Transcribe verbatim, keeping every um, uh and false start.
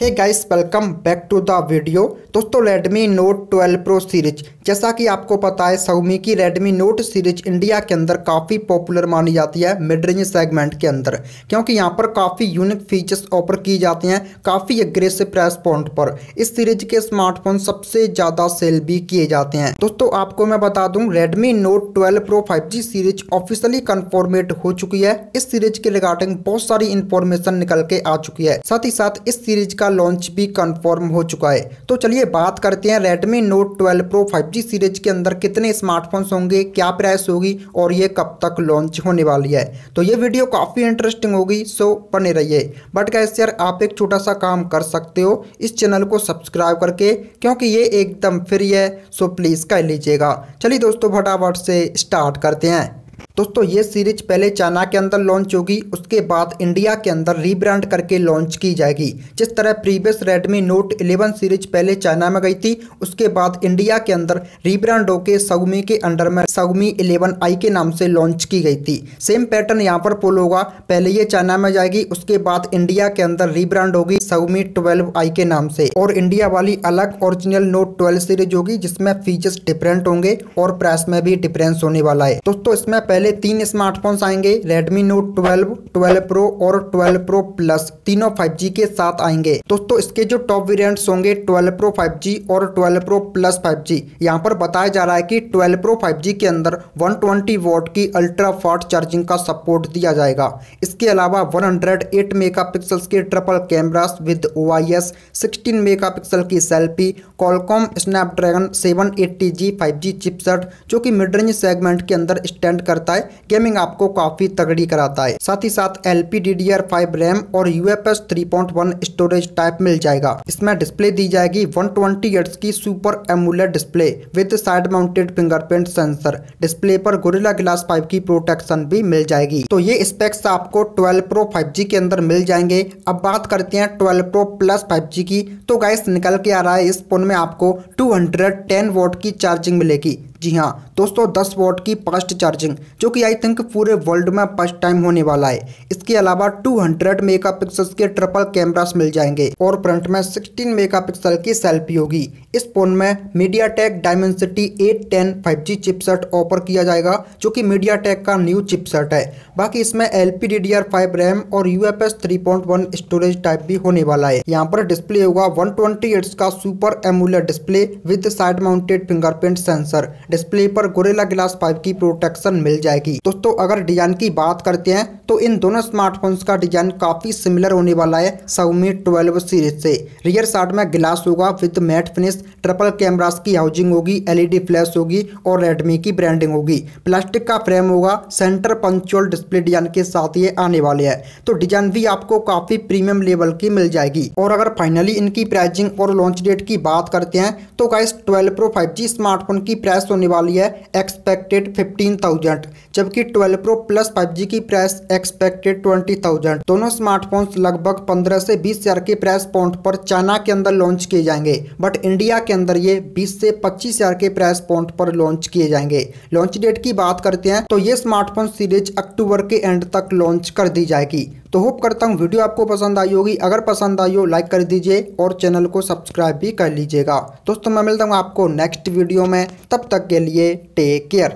Hey guys, welcome back to the video. दोस्तों, Redmi Note twelve Pro series, जैसा कि आपको पता है Xiaomi की Redmi Note सीरीज इंडिया के अंदर काफ़ी पॉपुलर मानी जाती है मिड रेंज सेगमेंट के अंदर, क्योंकि यहाँ पर काफ़ी यूनिक फीचर्स ऑफर की जाती हैं काफ़ी एग्रेसिव प्राइस पॉइंट पर। इस सीरीज के स्मार्टफोन सबसे ज़्यादा सेल भी किए जाते हैं। दोस्तों, आपको मैं बता दूं, Redmi Note twelve Pro five G series officially confirmed हो चुकी है। इस सीरीज के रिगार्डिंग बहुत सारी इंफॉर्मेशन निकल के आ चुकी है। साथ ही साथ इस सीरीज का लॉन्च भी कंफर्म हो चुका है। तो चलिए बात करते हैं Redmi Note twelve Pro five G series के अंदर कितने स्मार्टफोन्स होंगे, क्या प्राइस होगी और ये कब तक लॉन्च होने वाली है। तो ये वीडियो काफ़ी इंटरेस्टिंग होगी, सो बने रहिए। बट गाइस यार, आप एक छोटा सा काम कर सकते हो इस चैनल को सब्सक्राइब करके, क्योंकि ये एकदम फ्री है, सो प्लीज़ कर लीजिएगा। चलिए दोस्तों, फटाफट से स्टार्ट करते हैं। दोस्तों, ये सीरीज पहले चाइना के अंदर लॉन्च होगी, उसके बाद इंडिया के अंदर रीब्रांड करके लॉन्च की जाएगी। जिस तरह previous Redmi Note eleven series पहले चाइना में गई थी, उसके बाद इंडिया के अंदर रीब्रांड होकर Xiaomi के अंडर में Xiaomi इलेवन आई के नाम से लॉन्च की गई थी। सेम पैटर्न यहाँ पर फॉलो होगा, पहले ये चाइना में जाएगी, उसके बाद इंडिया के अंदर रीब्रांड होगी Xiaomi ट्वेल्व आई के नाम से, और इंडिया वाली अलग ओरिजिनल Note ट्वेल्व सीरीज होगी, जिसमें फीचर्स डिफरेंट होंगे और प्राइस में भी डिफरेंस होने वाला है। दोस्तों, इसमें पहले तीन स्मार्टफोन्स आएंगे, Redmi Note twelve, twelve Pro और ट्वेल्व Pro Plus, तीनों फाइव जी के साथ आएंगे। दोस्तों, इसके जो टॉप वेरिएंट्स होंगे ट्वेल्व Pro फाइव जी और twelve Pro Plus five G. यहाँ पर बताया जा रहा है कि ट्वेल्व Pro फाइव जी के अंदर वन ट्वेंटी वॉट की अल्ट्रा फास्ट चार्जिंग का सपोर्ट दिया जाएगा। इसके अलावा वन हंड्रेड एट मेगापिक्सल्स के triple cameras with O I S, sixteen megapixel की selfie, Qualcomm Snapdragon seven eighty G five G chipset, जो कि मिड रेंज सेगमेंट के अंदर स्टैंड करता है, गेमिंग आपको काफी तगड़ी कराता है। साथ ही साथ L P D D R five RAM और U F S three point one storage type मिल जाएगा। इसमें डिस्प्ले दी जाएगी वन ट्वेंटी हर्ट्ज की super AMOLED display with side mounted fingerprint sensor. Display पर गोरिल्ला ग्लास फाइव की protection भी मिल जाएगी। तो ये स्पेक्स आपको ट्वेल्व Pro फाइव जी के अंदर मिल जाएंगे। अब बात करते हैं twelve Pro Plus five G की। तो गाइस, निकल के आ रहा है इस फोन में आपको टू हंड्रेड टेन वॉट की चार्जिंग मिलेगी। जी हाँ दोस्तों, टेन वॉट की फास्ट चार्जिंग, जो कि आई थिंक पूरे वर्ल्ड में फर्स्ट टाइम होने वाला है। इसके अलावा टू हंड्रेड मेगापिक्सल्स के ट्रिपल कैमरास मिल जाएंगे और फ्रंट में सिक्सटीन मेगापिक्सल की सेल्फी होगी। इस फोन में MediaTek Dimensity eight ten five G chipset offer किया जाएगा, जो कि MediaTek का न्यू चिपसेट है। बाकी इसमें L P D D R five RAM और U F S three point one storage type भी होने वाला है। यहाँ पर डिस्प्ले होगा वन ट्वेंटी हर्ट्ज का super AMOLED display with side mounted fingerprint sensor. Display पर गोरिल्ला ग्लास फाइव की प्रोटेक्शन मिल जाएगी। दोस्तों, अगर डिजाइन की बात करते हैं तो इन दोनों स्मार्टफोन्स का डिजाइन काफी सिमिलर होने वाला है Xiaomi ट्वेल्व सीरीज से। रियर साइड में ग्लास होगा with matte finish, triple cameras की हाउसिंग होगी, एल ई डी फ्लैश होगी और Redmi की ब्रांडिंग होगी। प्लास्टिक का फ्रेम होगा, सेंटर पंचुअल डिस्प्ले डिजाइन के साथ ये आने वाले हैं। तो डिजाइन भी आपको काफी प्रीमियम लेवल की मिल जाएगी। और अगर फाइनली इनकी प्राइसिंग और लॉन्च डेट की बात करते हैं तो guys, twelve Pro five G smartphone की प्राइस होने वाली है एक्सपेक्टेड फिफ्टीन थाउजेंड, जबकि twelve Pro Plus five G की प्राइस एक्सपेक्टेड ट्वेंटी थाउजेंड। दोनों स्मार्टफोन्स लगभग पंद्रह से बीस हजार के प्राइस पॉइंट पर चाइना के अंदर लॉन्च किए जाएंगे, बट इंडिया के अंदर ये बीस से पच्चीस हजार के प्राइस पॉइंट पर लॉन्च किए जाएंगे। लॉन्च डेट की बात करते हैं तो ये स्मार्टफोन सीरीज अक्टूबर के एंड तक लॉन्च कर दी जाएगी। तो होप करता हूँ वीडियो आपको पसंद आई होगी। अगर पसंद आई हो लाइक कर दीजिए और चैनल को सब्सक्राइब भी कर लीजिएगा। दोस्तों, मैं मिलता हूँ आपको नेक्स्ट वीडियो में, तब तक के लिए टेक केयर।